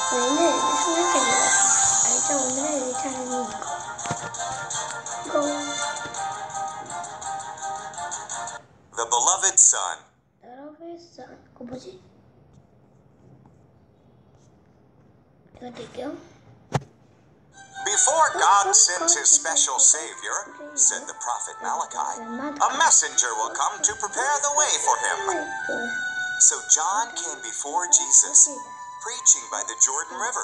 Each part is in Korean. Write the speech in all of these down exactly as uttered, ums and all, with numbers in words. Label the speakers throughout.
Speaker 1: 우리는 승리자입니다. 알죠? 오늘의 일 차는 이거. 이거.
Speaker 2: The beloved son.
Speaker 1: Beloved son. 그거 뭐지? 이거 드릴게요.
Speaker 2: Before God sends his special Savior, said the prophet Malachi, a messenger will come to prepare the way for him. So John came before Jesus, preaching by the Jordan River.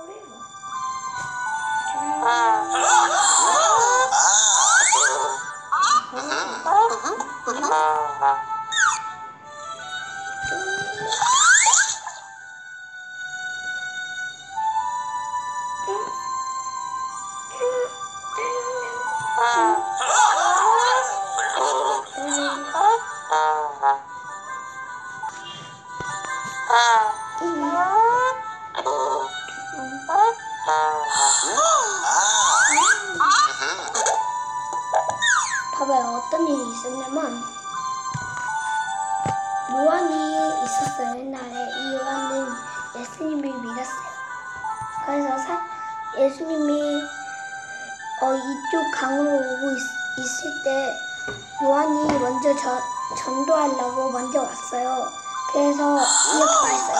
Speaker 1: 봐봐요. 어떤 일이 있었냐면 요한이 있었어요. 옛날에 이 요한은 예수님을 믿었어요. 그래서 사, 예수님이 어, 이쪽 강으로 오고 있, 있을 때 요한이 먼저 저, 전도하려고 먼저 왔어요. 그래서 이렇게 말했어요.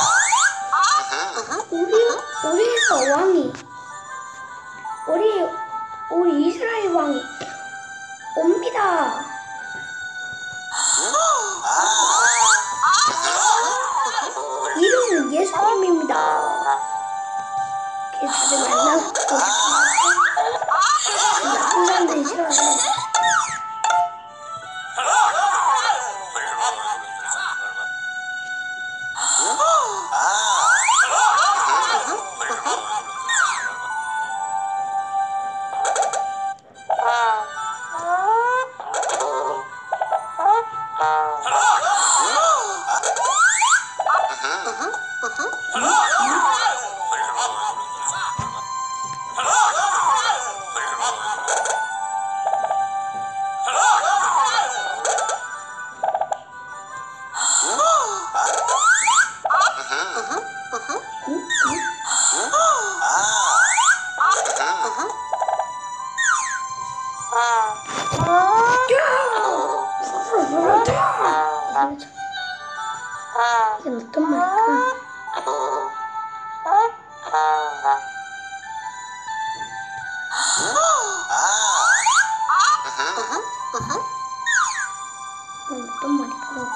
Speaker 1: 우리, 우리에서 왕이 우리, 우리 이스라엘 왕이 옵니다. 이름은 예수님입니다. 그래서 다들 만나고 싶어. 나쁜 사람들이 싫어해. 이건 어떤 말일까? 이건 어떤 말일까?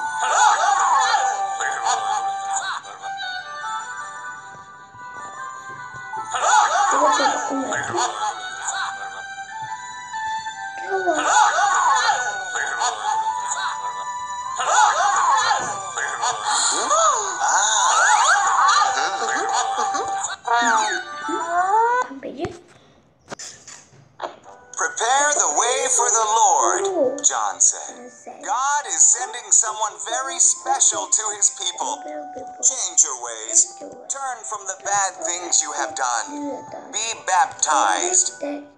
Speaker 1: 이것도 어떤 말일까? 귀여워.
Speaker 2: Prepare the way for the Lord, John said. God is sending someone very special to his people. Change your ways. Turn from the bad things you have done. Be baptized.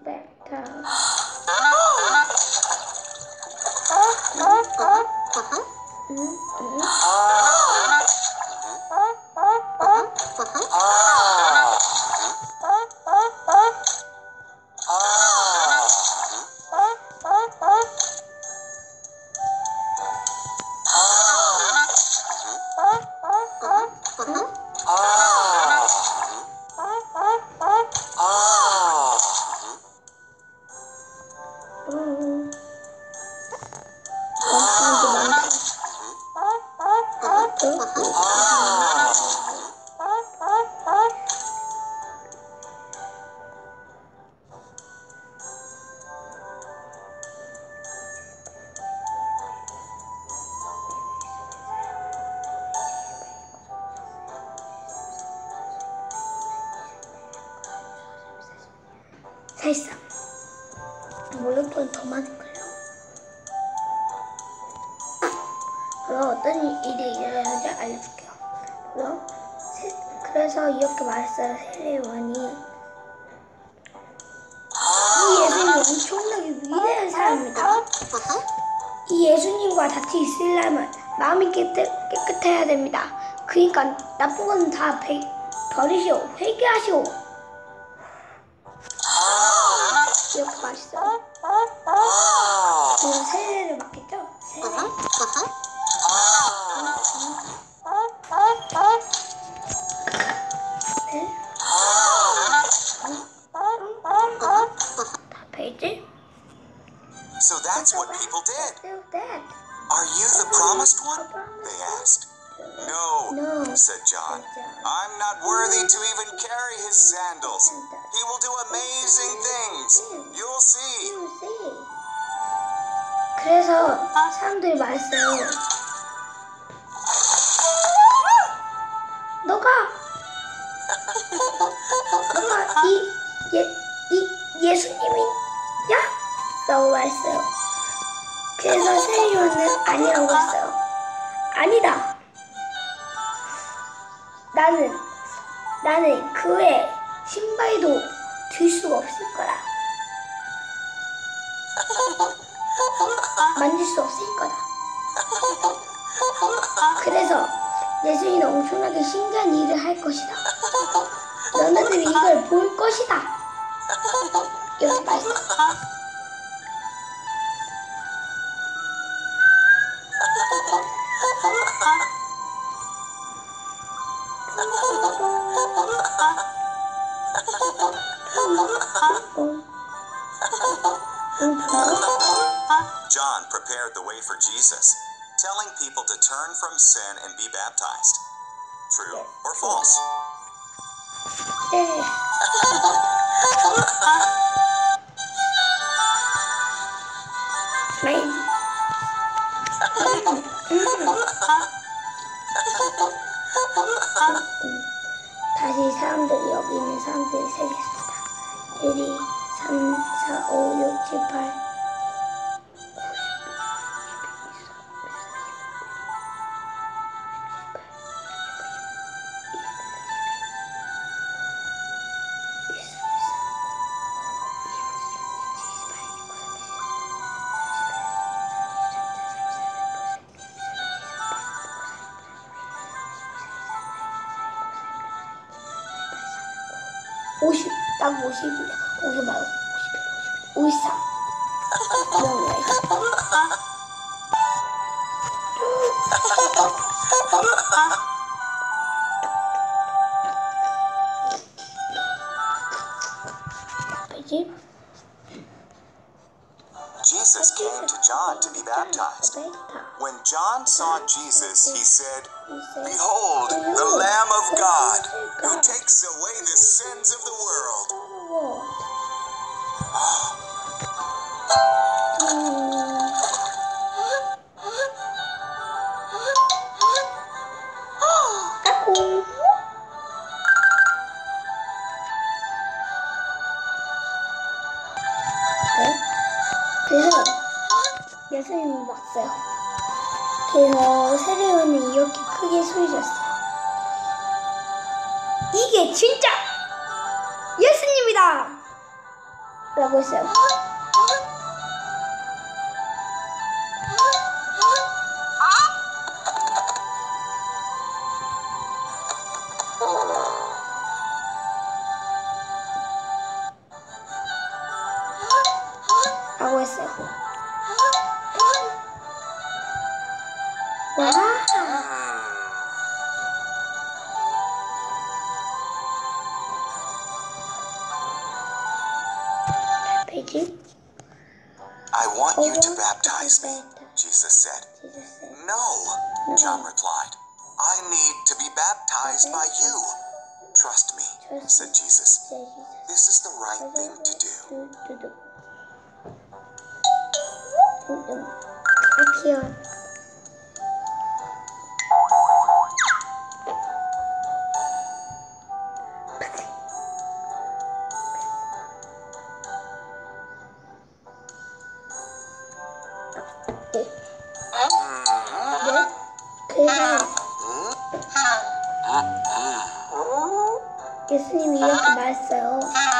Speaker 2: 사실상 물론 더 많을걸요. 그럼 어떤 일이 일어나는지 알려줄게요. 그럼 그래서 이렇게 말했어요. 세례요한이 이 예수님이 엄청나게 위대한 사람입니다. 이 예수님과 같이 있으려면 마음이 깨끗, 깨끗해야 됩니다. 그러니까 나쁜 건 다
Speaker 1: 버리시오. 회개하시오. 이렇게 맛있어요. 이거 세례를 맡겠죠? 세례. 네. 다 페이지?
Speaker 2: So that's what people did.
Speaker 1: Dad.
Speaker 2: Are you the promised one? They asked. No,
Speaker 1: No,
Speaker 2: said John. I'm not worthy to even carry his sandals. He will do amazing things. You'll see.
Speaker 1: 그래서 사람들이 말했어요. 너가 너가 이, 예, 이 예수님이야? 라고 말했어요. 그래서 세리온은 아니라고 했어요. 아니다. 나는 나는 그의 신발도 들 수가 없을 거다. 만질 수 없을 거다. 그래서 예수님은 엄청나게 신기한 일을 할 것이다. 너네들이 이걸 볼 것이다. 이렇게 말했어요.
Speaker 2: John prepared the way for Jesus, telling people to turn from sin and be baptized. True or false?
Speaker 1: 네. 다시 사람들이 여기 있는 사람들이 세겠습니다. 일, 이, 삼, 사, 오, 육, 칠, 팔 오십, 딱 오십인데, 오십 말고, 오십일, 오십이, 오십삼. 이런 거야. 그지?
Speaker 2: Jesus came to John to be baptized. When John saw Jesus, he said, "Behold, the Lamb of God, who takes away the sins of the world."
Speaker 1: 그래서 예수님이 왔어요. 그래서 세례요한이 이렇게 크게 소리쳤어요. 이게 진짜 예수님이다! 라고 했어요. 라고 했어요. 와. 페이지.
Speaker 2: I want you to baptize me, Jesus said. No, John replied. I need to be baptized by you. Trust me, said Jesus. This is the right thing to do.
Speaker 1: 아, 귀여워. 예수님이 이렇게 말했어요.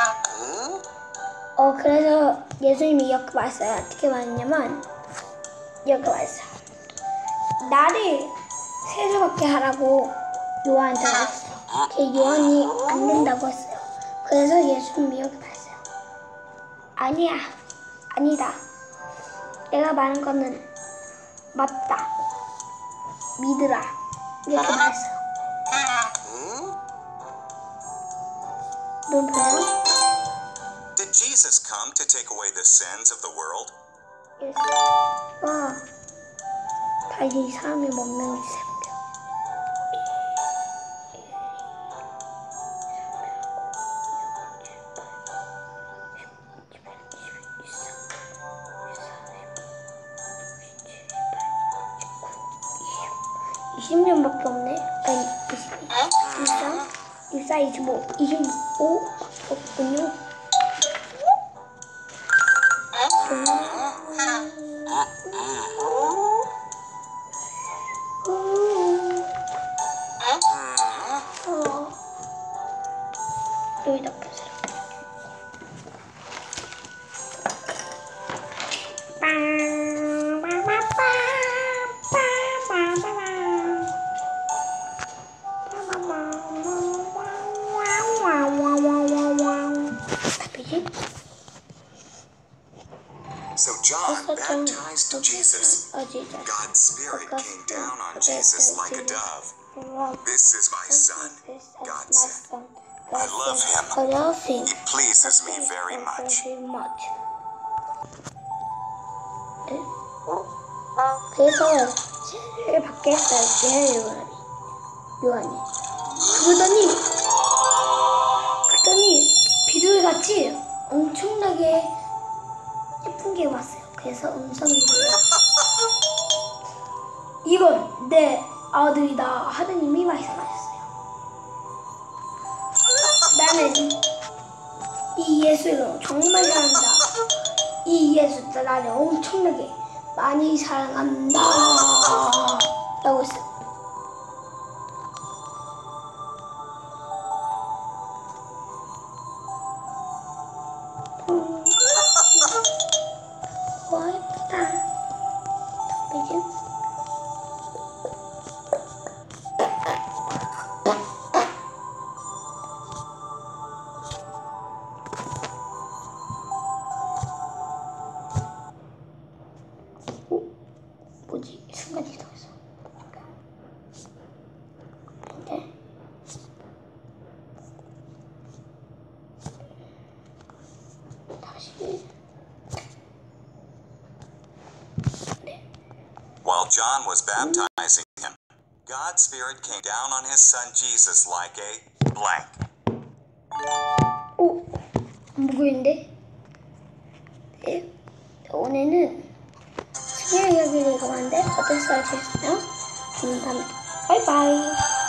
Speaker 1: 어, 그래서 예수님이 이렇게 말했어요. 어떻게 말했냐면, 이렇게 말했어요. 나를 세례받게 하라고 요한한테 말했어요. 그 요한이 안 된다고 했어요. 그래서 예수님이 여기 봤어요. 아니야, 아니다. 내가 말한 거는 맞다. 믿으라. 이렇게 말했어요. 눈 보여?
Speaker 2: Did Jesus come to take away the sins of the world?
Speaker 1: 예수. 와, 다시 사람이 몇 명을 세우려. 이십 년밖에 없네. 아니, 이십이, 이십삼, 이십사, 이십오, 이십오 없군요. 어, 여기다 펴세요.
Speaker 2: So John baptized Jesus. God's Spirit came down on Jesus like a dove. This is my son, God said. I love him.
Speaker 1: I love him.
Speaker 2: He pleases me very much.
Speaker 1: 그래서 세례를 받게 했어요. 요한이. 요한이. 그러더니 그러더니 비둘기같이 엄청나게 예쁜 게 왔어요. 그래서 음성이 들려요. 이건 내 아들이다. 하느님이 말씀하셨어요. 나는 이 예수를 정말 사랑한다. 이 예수가 나를 엄청나게 많이 사랑한다. 라고 했어요. 음. 와, 예쁘다. 그죠? 뭐지? 순간 이동했어. 근데 다시. 네.
Speaker 2: While John was baptizing him, God's Spirit came down on his son Jesus like a blank.
Speaker 1: 오, 안 보이는데? 네. 오늘은 승리의 이야기를 읽어봤는데 어땠어요? 재밌었나요? 저는 다음에 바이바이.